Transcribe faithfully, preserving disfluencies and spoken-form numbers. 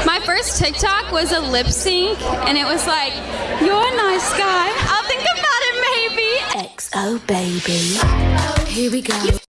My first TikTok was a lip sync, and it was like, "You're a nice guy. I'll think about it, maybe." X O baby. Here we go.